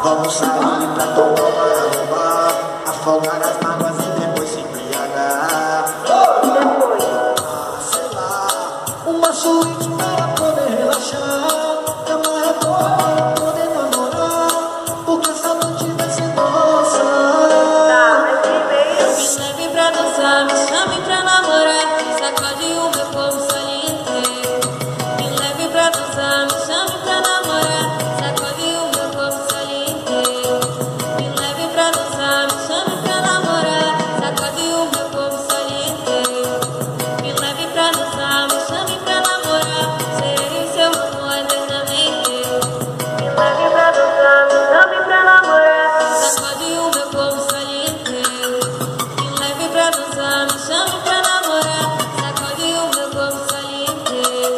Vamos sair pra tomar uma aroma, afogar as mágoas e depois se embriagar. Sei lá, uma suíte para poder relaxar, cama reforma para poder namorar, porque essa noite vai ser nossa. Me leve pra dançar, me chame pra namorar, sacode o meu corpo saliente. Me leve pra dançar, me chame pra namorar, sacode o meu corpo saliente. Me leve pra dançar, me chame pra namorar, sacode o meu corpo saliente. Me leve pra dançar, me chame pra namorar, serei seu amor eternamente. Me leve pra dançar, me chame pra namorar, sacode o meu corpo saliente. Me leve pra dançar, me chame pra namorar, sacode o meu corpo saliente.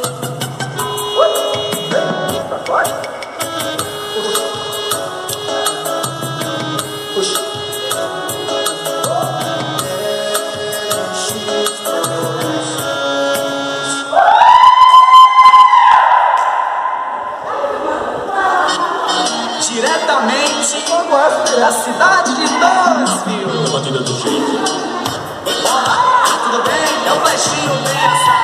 Diretamente da cidade de Townsville. Batida do jeito. Olá, tudo bem? É o baixinho dessa.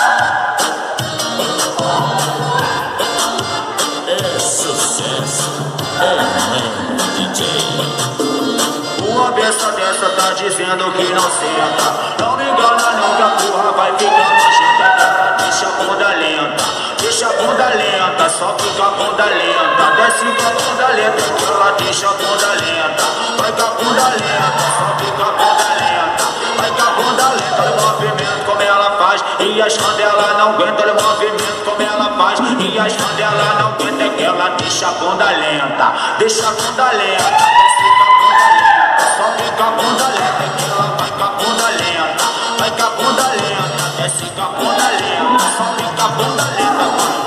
É sucesso. É DJ. Uma besta dessa tá dizendo que não senta. Não me engana não que a porra vai ficar nojenta. Ela deixa a bunda lenta, deixa a bunda lenta, só fica a bunda lenta. Desce com a bunda lenta, que ela deixa a bunda lenta. Vai com a bunda lenta, só fica a bunda lenta. Vai com a bunda lenta, olha o movimento como ela faz. E as cadelas não aguentam, olha o movimento como ela faz. E as cadelas não aguentam, é que ela deixa a bunda lenta. Deixa a bunda lenta, desce com a bunda lenta. Só fica a bunda lenta, que ela vai com a bunda lenta. Vai com a bunda lenta, desce com a bunda lenta. Só fica a bunda lenta, mano.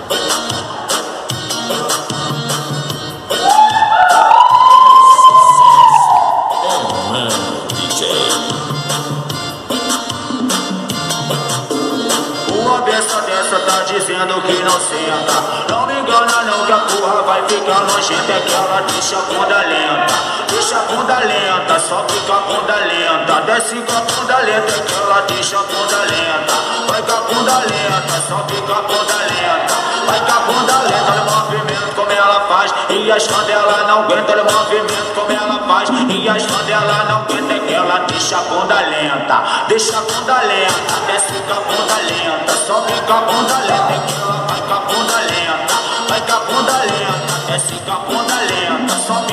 DJ. Uma besta dessa tá dizendo que não senta. Não me engana não que a porra vai ficar nojenta. É que ela deixa a bunda lenta, deixa a bunda lenta, só fica a bunda lenta. Desce com a bunda lenta, é que ela deixa a bunda lenta. Vai com a bunda lenta, só fica a bunda lenta. Vai com a bunda lenta, olha o movimento como ela faz. E as cadelas não aguentam, olha o movimento como ela faz. E as cadelas não aguentam, é que ela deixa a bunda lenta. Deixa a bunda lenta, desce com a bunda lenta. Só fica a bunda lenta, é que ela vai com a bunda lenta. Vai com a bunda lenta, desce com a bunda lenta. Só